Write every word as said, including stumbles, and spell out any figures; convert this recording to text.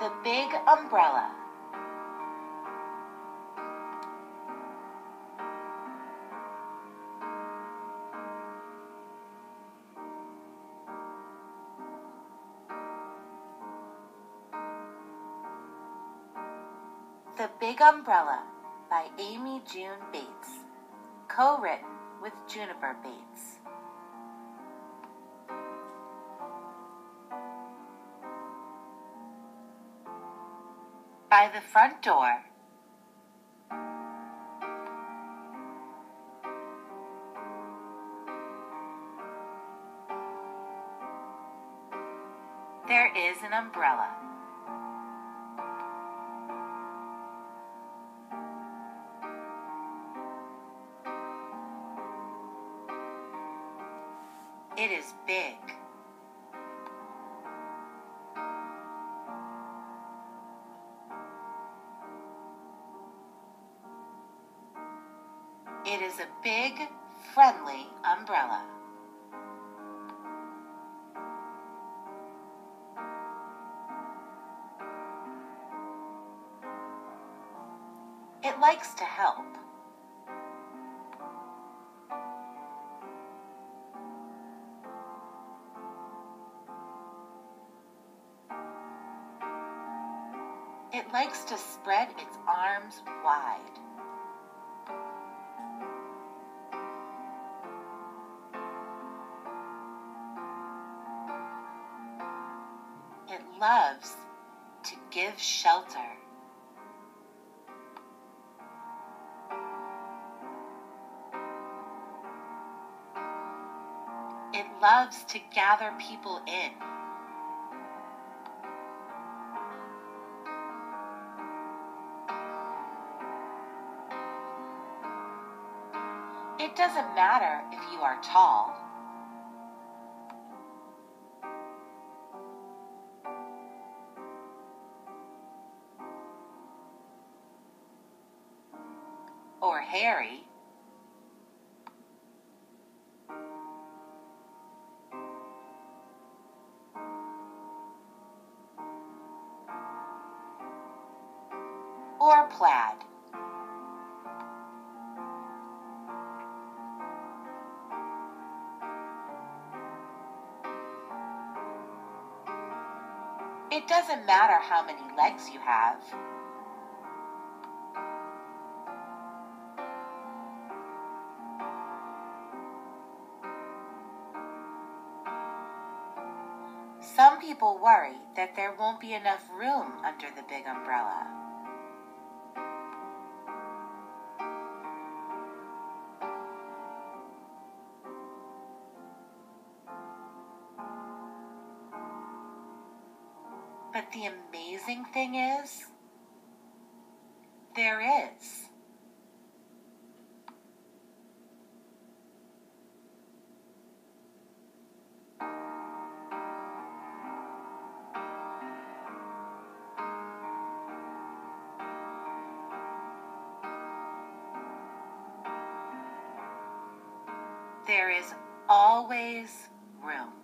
The big umbrella. The Big Umbrella by Amy June Bates, co-written with Juniper Bates. By the front door, there is an umbrella. It is big. It is a big, friendly umbrella. It likes to help. It likes to spread its arms wide. It loves to give shelter. It loves to gather people in. It doesn't matter if you are tall. Or hairy. Or plaid. It doesn't matter how many legs you have. Some people worry that there won't be enough room under the big umbrella. But the amazing thing is, there is. There is always room.